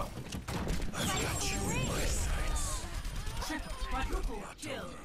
I've got you in my sights. Triple, quadruple kill.